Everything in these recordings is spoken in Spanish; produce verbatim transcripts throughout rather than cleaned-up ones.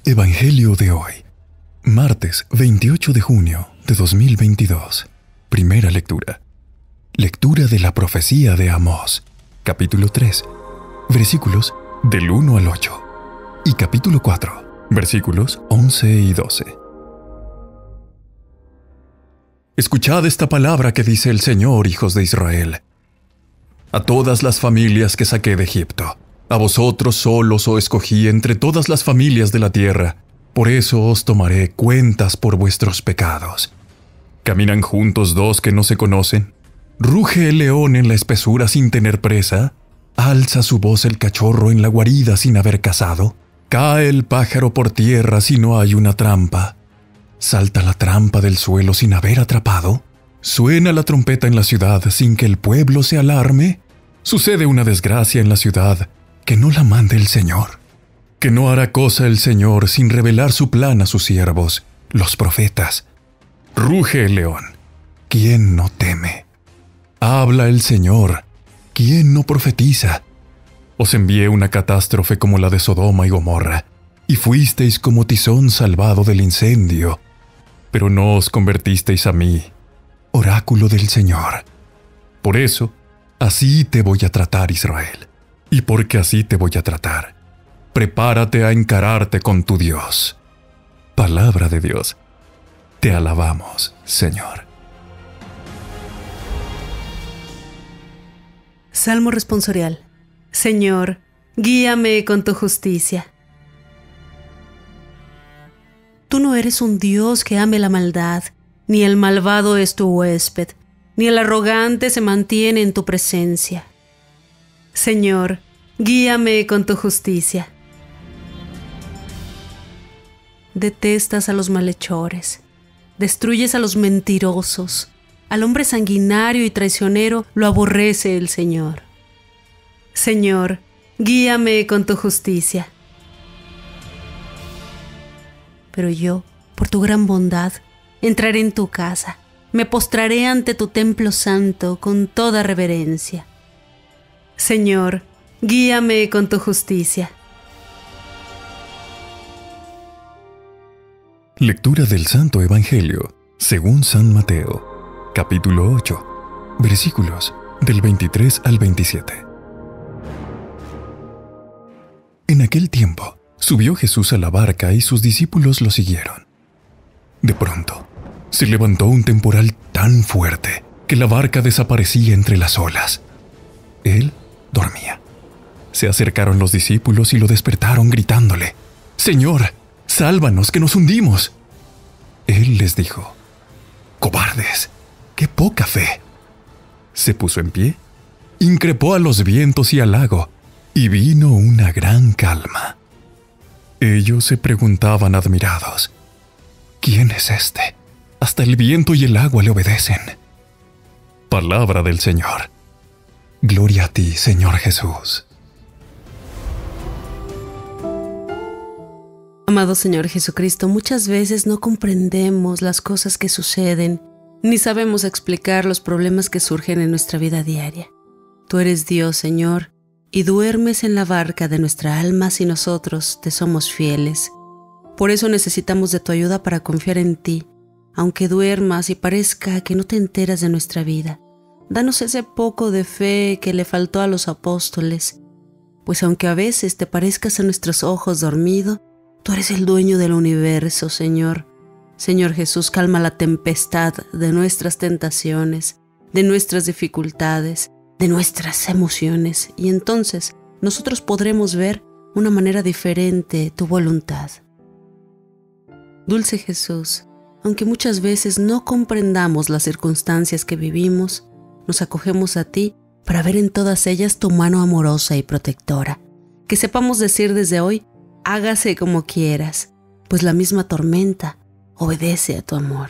Evangelio de hoy, martes veintiocho de junio de dos mil veintidós. Primera lectura. Lectura de la profecía de Amós, capítulo tres, versículos del uno al ocho, y capítulo cuatro, versículos once y doce. Escuchad esta palabra que dice el Señor, hijos de Israel. A todas las familias que saqué de Egipto, a vosotros solos os escogí entre todas las familias de la tierra, por eso os tomaré cuentas por vuestros pecados. ¿Caminan juntos dos que no se conocen? ¿Ruge el león en la espesura sin tener presa? ¿Alza su voz el cachorro en la guarida sin haber cazado? ¿Cae el pájaro por tierra si no hay una trampa? ¿Salta la trampa del suelo sin haber atrapado? ¿Suena la trompeta en la ciudad sin que el pueblo se alarme? ¿Sucede una desgracia en la ciudad que no la mande el Señor? ¿Que no hará cosa el Señor sin revelar su plan a sus siervos, los profetas? Ruge el león, ¿quién no teme? Habla el Señor, ¿quién no profetiza? Os envié una catástrofe como la de Sodoma y Gomorra, y fuisteis como tizón salvado del incendio, pero no os convertisteis a mí, oráculo del Señor. Por eso, así te voy a tratar, Israel, y porque así te voy a tratar, prepárate a encararte con tu Dios. Palabra de Dios. Te alabamos, Señor. Salmo responsorial. Señor, guíame con tu justicia. Tú no eres un Dios que ame la maldad, ni el malvado es tu huésped, ni el arrogante se mantiene en tu presencia. Señor, guíame con tu justicia. Detestas a los malhechores, destruyes a los mentirosos, al hombre sanguinario y traicionero lo aborrece el Señor. Señor, guíame con tu justicia. Pero yo, por tu gran bondad, entraré en tu casa, me postraré ante tu templo santo con toda reverencia. Señor, guíame con tu justicia. Lectura del Santo Evangelio, según San Mateo, capítulo ocho, versículos del veintitrés al veintisiete. En aquel tiempo, subió Jesús a la barca y sus discípulos lo siguieron. De pronto, se levantó un temporal tan fuerte que la barca desaparecía entre las olas. Él dormía. Se acercaron los discípulos y lo despertaron gritándole: «Señor, sálvanos, que nos hundimos». Él les dijo: «Cobardes, qué poca fe». Se puso en pie, increpó a los vientos y al lago, y vino una gran calma. Ellos se preguntaban admirados: «¿Quién es este? Hasta el viento y el agua le obedecen». Palabra del Señor. Gloria a ti, Señor Jesús. Amado Señor Jesucristo, muchas veces no comprendemos las cosas que suceden, ni sabemos explicar los problemas que surgen en nuestra vida diaria. Tú eres Dios, Señor, y duermes en la barca de nuestra alma si nosotros te somos fieles. Por eso necesitamos de tu ayuda para confiar en ti, aunque duermas y parezca que no te enteras de nuestra vida. Danos ese poco de fe que le faltó a los apóstoles, pues aunque a veces te parezcas a nuestros ojos dormido, tú eres el dueño del universo, Señor. Señor Jesús, calma la tempestad de nuestras tentaciones, de nuestras dificultades, de nuestras emociones, y entonces nosotros podremos ver una manera diferente tu voluntad. Dulce Jesús, aunque muchas veces no comprendamos las circunstancias que vivimos, nos acogemos a ti para ver en todas ellas tu mano amorosa y protectora. Que sepamos decir desde hoy: hágase como quieras, pues la misma tormenta obedece a tu amor.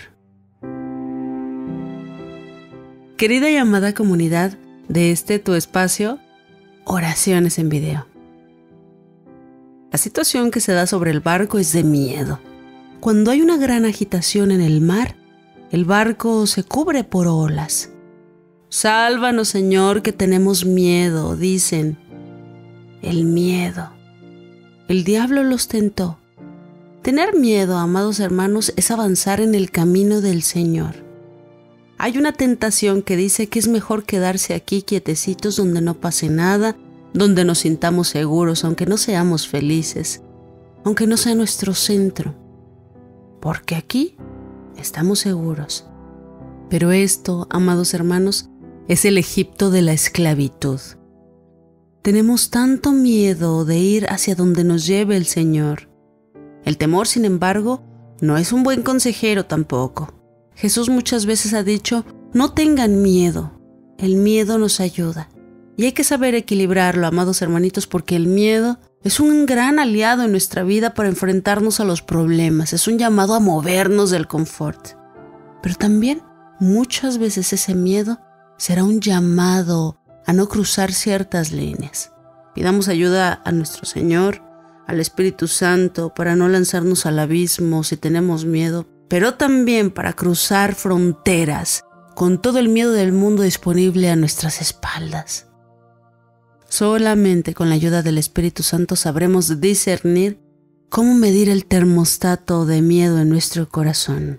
Querida y amada comunidad de este tu espacio, Oraciones en Video. La situación que se da sobre el barco es de miedo. Cuando hay una gran agitación en el mar, el barco se cubre por olas. Sálvanos, Señor, que tenemos miedo, dicen. El miedo. El diablo los tentó. Tener miedo, amados hermanos, es avanzar en el camino del Señor. Hay una tentación que dice que es mejor quedarse aquí quietecitos donde no pase nada, donde nos sintamos seguros, aunque no seamos felices, aunque no sea nuestro centro, porque aquí estamos seguros. Pero esto, amados hermanos, es el Egipto de la esclavitud. Tenemos tanto miedo de ir hacia donde nos lleve el Señor. El temor, sin embargo, no es un buen consejero tampoco. Jesús muchas veces ha dicho, no tengan miedo, el miedo nos ayuda. Y hay que saber equilibrarlo, amados hermanitos, porque el miedo es un gran aliado en nuestra vida para enfrentarnos a los problemas, es un llamado a movernos del confort. Pero también, muchas veces ese miedo será un llamado a no cruzar ciertas líneas. Pidamos ayuda a nuestro Señor, al Espíritu Santo, para no lanzarnos al abismo si tenemos miedo, pero también para cruzar fronteras con todo el miedo del mundo disponible a nuestras espaldas. Solamente con la ayuda del Espíritu Santo sabremos discernir cómo medir el termostato de miedo en nuestro corazón.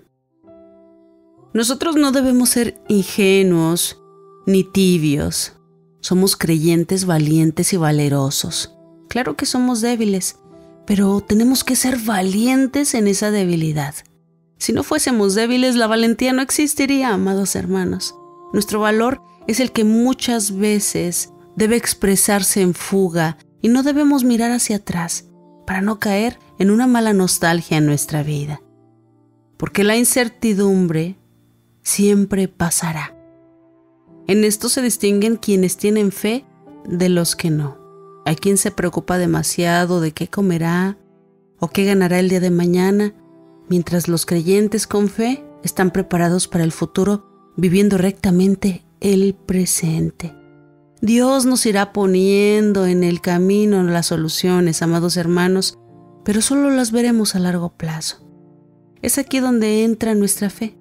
Nosotros no debemos ser ingenuos ni tibios. Somos creyentes valientes y valerosos. Claro que somos débiles, pero tenemos que ser valientes en esa debilidad. Si no fuésemos débiles, la valentía no existiría, amados hermanos. Nuestro valor es el que muchas veces debe expresarse en fuga y no debemos mirar hacia atrás para no caer en una mala nostalgia en nuestra vida. Porque la incertidumbre siempre pasará. En esto se distinguen quienes tienen fe de los que no. Hay quien se preocupa demasiado de qué comerá o qué ganará el día de mañana, mientras los creyentes con fe están preparados para el futuro, viviendo rectamente el presente. Dios nos irá poniendo en el camino las soluciones, amados hermanos, pero solo las veremos a largo plazo. Es aquí donde entra nuestra fe.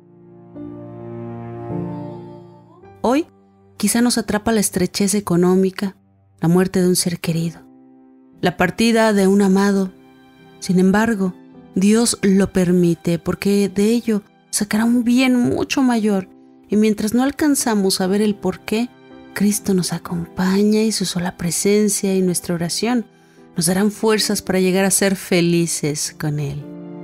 Hoy quizá nos atrapa la estrechez económica, la muerte de un ser querido, la partida de un amado. Sin embargo, Dios lo permite porque de ello sacará un bien mucho mayor, y mientras no alcanzamos a ver el porqué, Cristo nos acompaña y su sola presencia y nuestra oración nos darán fuerzas para llegar a ser felices con Él.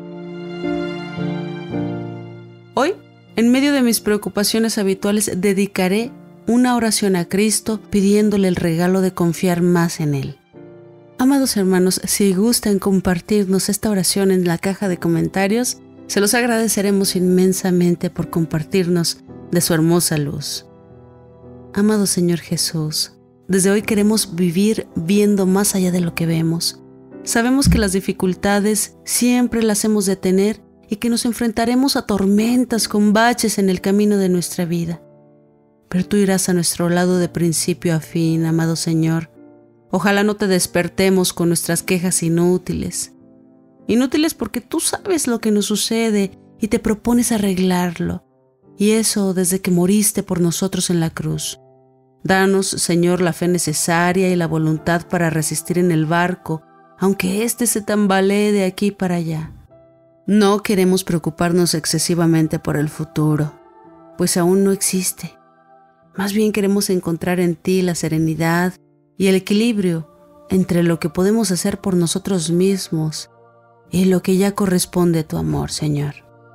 Hoy, en medio de mis preocupaciones habituales, dedicaré una oración a Cristo pidiéndole el regalo de confiar más en Él. Amados hermanos, si gustan compartirnos esta oración en la caja de comentarios, se los agradeceremos inmensamente por compartirnos de su hermosa luz. Amado Señor Jesús, desde hoy queremos vivir viendo más allá de lo que vemos. Sabemos que las dificultades siempre las hemos de tener y que nos enfrentaremos a tormentas con baches en el camino de nuestra vida. Pero tú irás a nuestro lado de principio a fin, amado Señor. Ojalá no te despertemos con nuestras quejas inútiles. Inútiles porque tú sabes lo que nos sucede y te propones arreglarlo. Y eso desde que moriste por nosotros en la cruz. Danos, Señor, la fe necesaria y la voluntad para resistir en el barco, aunque éste se tambalee de aquí para allá. No queremos preocuparnos excesivamente por el futuro, pues aún no existe. Más bien queremos encontrar en ti la serenidad y el equilibrio entre lo que podemos hacer por nosotros mismos y lo que ya corresponde a tu amor, Señor.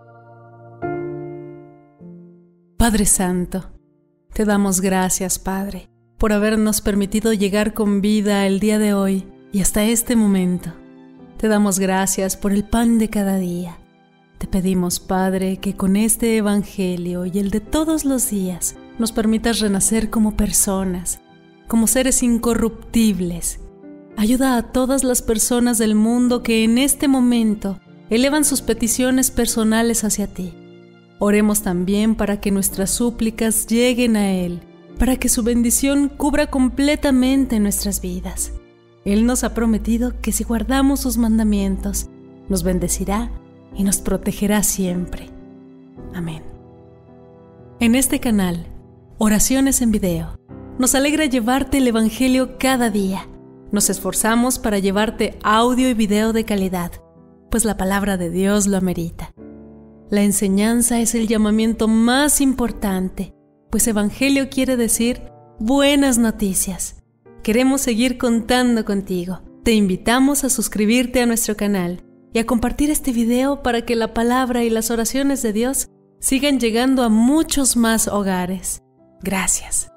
Padre Santo, te damos gracias, Padre, por habernos permitido llegar con vida el día de hoy y hasta este momento. Te damos gracias por el pan de cada día. Te pedimos, Padre, que con este Evangelio y el de todos los días nos permitas renacer como personas, como seres incorruptibles. Ayuda a todas las personas del mundo que en este momento elevan sus peticiones personales hacia ti. Oremos también para que nuestras súplicas lleguen a Él, para que su bendición cubra completamente nuestras vidas. Él nos ha prometido que si guardamos sus mandamientos, nos bendecirá y nos protegerá siempre. Amén. En este canal, Oraciones en Video, nos alegra llevarte el Evangelio cada día. Nos esforzamos para llevarte audio y video de calidad. pues la palabra de Dios lo amerita. La enseñanza es el llamamiento más importante, pues evangelio quiere decir buenas noticias. Queremos seguir contando contigo. Te invitamos a suscribirte a nuestro canal y a compartir este video para que la palabra y las oraciones de Dios sigan llegando a muchos más hogares. Gracias.